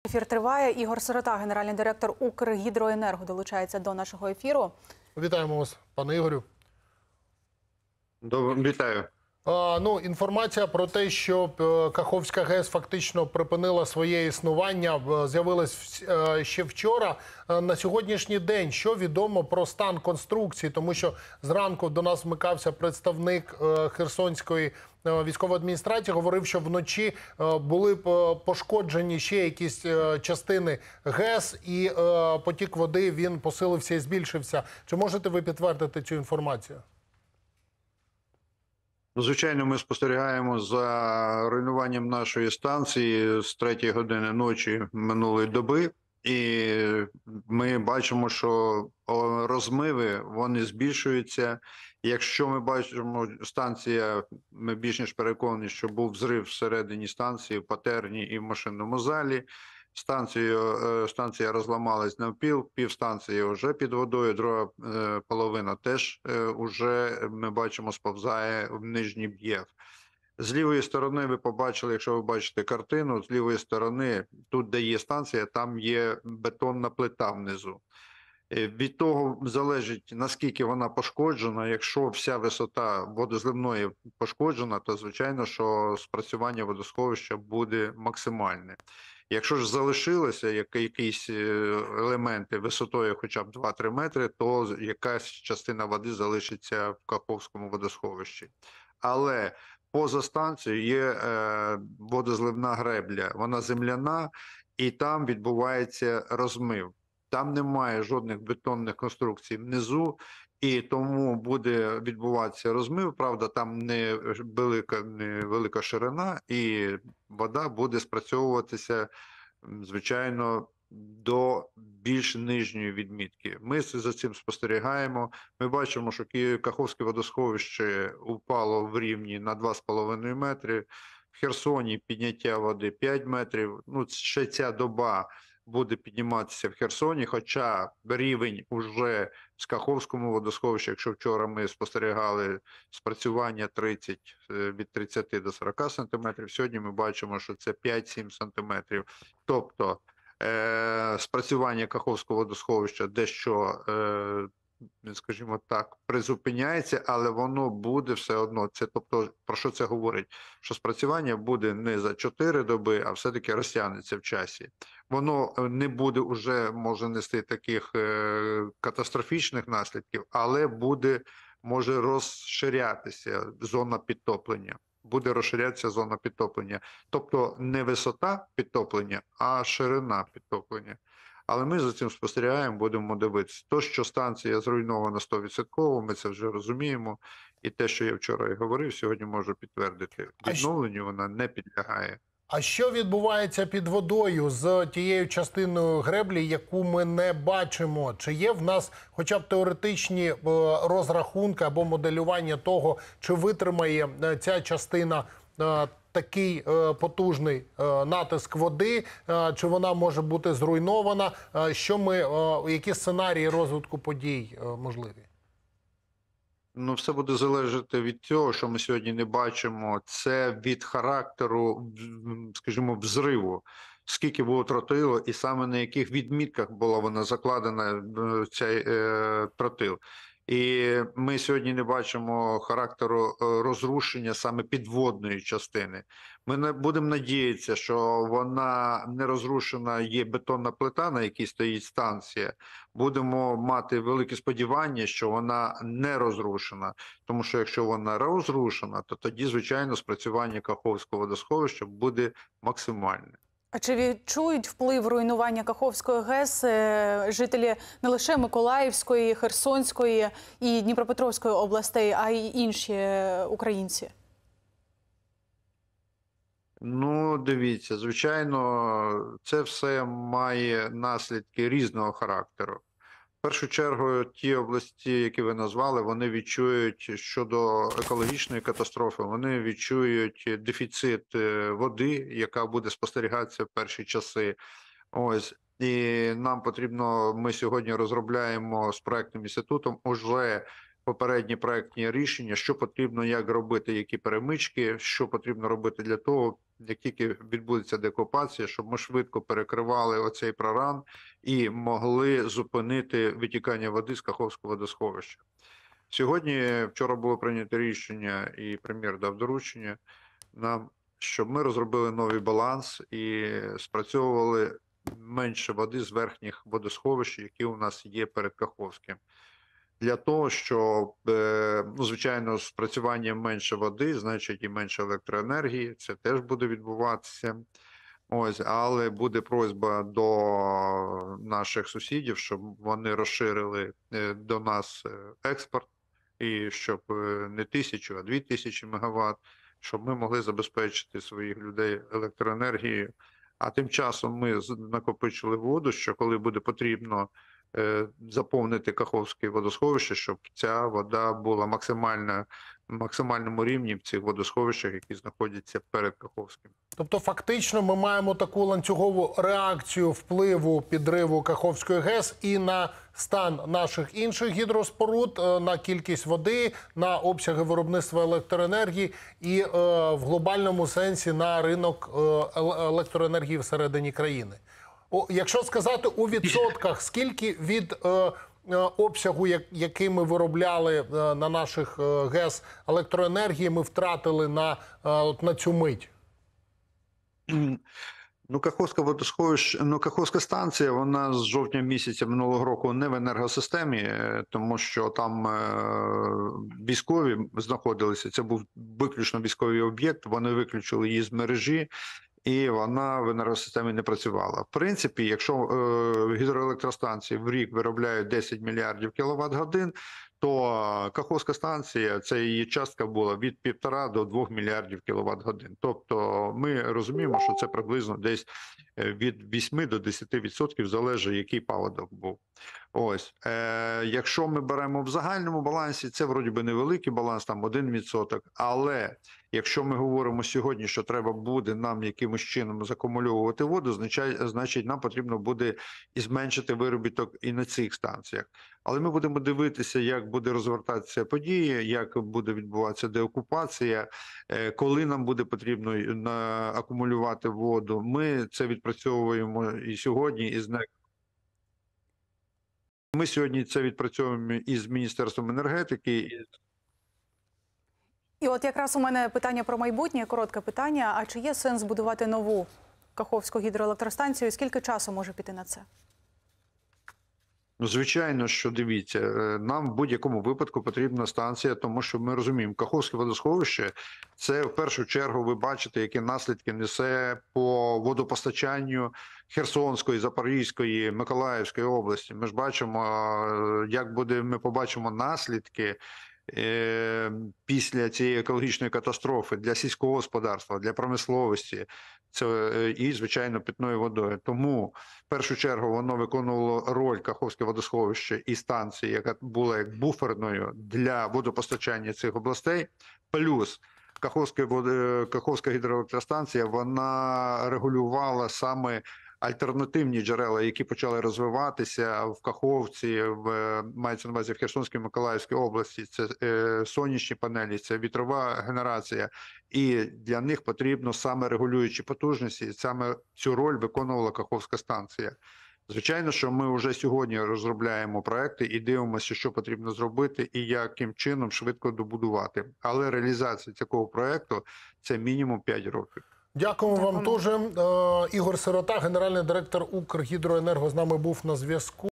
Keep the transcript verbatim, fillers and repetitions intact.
Ефір триває. Ігор Сирота, генеральний директор Укргідроенерго, долучається до нашого ефіру. Вітаємо вас, пане Ігорю. Добре, вітаю. А, ну, інформація про те, що Каховська ГЕС фактично припинила своє існування, з'явилась ще вчора. На сьогоднішній день що відомо про стан конструкції? Тому що зранку до нас вмикався представник Херсонської військової адміністрації, говорив, що вночі були пошкоджені ще якісь частини ГЕС, і потік води, він посилився і збільшився. Чи можете ви підтвердити цю інформацію? Звичайно, ми спостерігаємо за руйнуванням нашої станції з третьої години ночі минулої доби. І ми бачимо, що розмиви, вони збільшуються. Якщо ми бачимо, станція, ми більш ніж переконані, що був взрив всередині станції, в патерні і в машинному залі. Станцію, станція розламалась навпіл, півстанції вже під водою, друга половина теж вже, ми бачимо, сповзає в нижній б'єв. З лівої сторони ви побачили, якщо ви бачите картину, з лівої сторони, тут де є станція, там є бетонна плита внизу. Від того залежить, наскільки вона пошкоджена. Якщо вся висота водозливної пошкоджена, то звичайно, що спрацювання водосховища буде максимальне. Якщо ж залишилися якісь елементи висотою хоча б два-три метри, то якась частина води залишиться в Каховському водосховищі. Але поза станцією є е, водозливна гребля, вона земляна, і там відбувається розмив. Там немає жодних бетонних конструкцій внизу, і тому буде відбуватися розмив. Правда, там не велика, не велика ширина, і вода буде спрацьовуватися, звичайно, до більш нижньої відмітки. Ми за цим спостерігаємо. Ми бачимо, що Каховське водосховище упало в рівні на два з половиною метри. В Херсоні підняття води п'ять метрів. Ну, ще ця доба буде підніматися в Херсоні, хоча рівень уже з Каховському водосховищі, якщо вчора ми спостерігали спрацювання тридцять, від тридцяти до сорока сантиметрів, сьогодні ми бачимо, що це п'ять-сім сантиметрів. Тобто е, спрацювання Каховського водосховища дещо, е, скажімо так, призупиняється, але воно буде все одно. Це, тобто, про що це говорить? Що спрацювання буде не за чотири доби, а все-таки розтягнеться в часі. Воно не буде вже, може, нести таких е, катастрофічних наслідків, але буде, може розширятися зона підтоплення. Буде розширятися зона підтоплення. Тобто не висота підтоплення, а ширина підтоплення. Але ми за цим спостерігаємо, будемо дивитися. То, що станція зруйнована сто відсотків, ми це вже розуміємо. І те, що я вчора і говорив, сьогодні можу підтвердити. Відновленню вона не підлягає. А що відбувається під водою з тією частиною греблі, яку ми не бачимо? Чи є в нас хоча б теоретичні розрахунки або моделювання того, чи витримає ця частина такий потужний натиск води, чи вона може бути зруйнована? Що ми, які сценарії розвитку подій можливі? Ну, все буде залежати від цього, що ми сьогодні не бачимо. Це від характеру, скажімо, взриву. Скільки було тротилу і саме на яких відмітках була вона закладена, цей е, тротил. І ми сьогодні не бачимо характеру розрушення саме підводної частини. Ми не будемо надіятися, що вона не розрушена, є бетонна плита, на якій стоїть станція. Будемо мати велике сподівання, що вона не розрушена. Тому що якщо вона розрушена, то тоді, звичайно, спрацювання Каховського водосховища буде максимальне. А чи відчують вплив руйнування Каховської ГЕС жителі не лише Миколаївської, Херсонської і Дніпропетровської областей, а й інші українці? Ну, дивіться, звичайно, це все має наслідки різного характеру. В першу чергу, ті області, які ви назвали, вони відчують щодо екологічної катастрофи, вони відчують дефіцит води, яка буде спостерігатися в перші часи. Ось. І нам потрібно, ми сьогодні розробляємо з проектним інститутом уже попередні проектні рішення, що потрібно, як робити, які перемички, що потрібно робити для того, як тільки відбудеться деокупація, щоб ми швидко перекривали оцей проран і могли зупинити витікання води з Каховського водосховища. Сьогодні, вчора було прийнято рішення, і прем'єр дав доручення нам, щоб ми розробили новий баланс і спрацьовували менше води з верхніх водосховищ, які у нас є перед Каховським. Для того, щоб, ну, звичайно, з працюванням менше води, значить і менше електроенергії, це теж буде відбуватися. Ось, але буде просьба до наших сусідів, щоб вони розширили до нас експорт, і щоб не тисячу, а дві тисячі мегаватт, щоб ми могли забезпечити своїх людей електроенергією. А тим часом ми накопичили воду, що коли буде потрібно заповнити Каховське водосховище, щоб ця вода була максимально, максимальному рівні в цих водосховищах, які знаходяться перед Каховським. Тобто фактично ми маємо таку ланцюгову реакцію впливу підриву Каховської ГЕС і на стан наших інших гідроспоруд, на кількість води, на обсяги виробництва електроенергії і е, в глобальному сенсі на ринок е, електроенергії всередині країни. О, якщо сказати у відсотках, скільки від е, е, обсягу, як, який ми виробляли е, на наших е, ГЕС електроенергії, ми втратили на, е, на цю мить? Ну, Каховська водосховище, ну, Каховська станція, вона з жовтня місяця минулого року не в енергосистемі, тому що там е, військові знаходилися, це був виключно військовий об'єкт, вони виключили її з мережі, і вона в енергосистемі не працювала. В принципі, якщо е, гідроелектростанції в рік виробляють десять мільярдів кіловат-годин, то Каховська станція, це її частка була від півтора до двох мільярдів кіловат-годин. Тобто ми розуміємо, що це приблизно десь від вісьми до десяти відсотків залежить, який паводок був. Ось. Е, якщо ми беремо в загальному балансі, це вроді би невеликий баланс, там один відсоток, але якщо ми говоримо сьогодні, що треба буде нам якимось чином закумульовувати воду, значить, значить нам потрібно буде і зменшити виробіток і на цих станціях. Але ми будемо дивитися, як буде розвертатися події, як буде відбуватися деокупація, коли нам буде потрібно акумулювати воду. Ми це відпрацьовуємо і сьогодні, і з НЕК. Ми сьогодні це відпрацьовуємо із Міністерством енергетики. І... І от якраз у мене питання про майбутнє, коротке питання. А чи є сенс будувати нову Каховську гідроелектростанцію? Скільки часу може піти на це? Ну, звичайно, що дивіться, нам в будь-якому випадку потрібна станція, тому що ми розуміємо, Каховське водосховище – це в першу чергу ви бачите, які наслідки несе по водопостачанню Херсонської, Запорізької, Миколаївської області. Ми ж бачимо, як буде, ми побачимо наслідки після цієї екологічної катастрофи для сільського господарства, для промисловості, це і, звичайно, питною водою. Тому, в першу чергу, воно виконувало роль Каховське водосховище і станції, яка була як буферною для водопостачання цих областей. Плюс Каховська, Каховська гідроелектростанція, вона регулювала саме альтернативні джерела, які почали розвиватися в Каховці, в, мається на увазі в Херсонській, Миколаївській області, це е, сонячні панелі, це вітрова генерація, і для них потрібно саме регулюючі потужності, і саме цю роль виконувала Каховська станція. Звичайно, що ми вже сьогодні розробляємо проекти і дивимося, що потрібно зробити і яким чином швидко добудувати. Але реалізація такого проекту – це мінімум п'ять років. Дякуємо вам дуже. Ігор Сирота, генеральний директор Укргідроенерго, з нами був на зв'язку.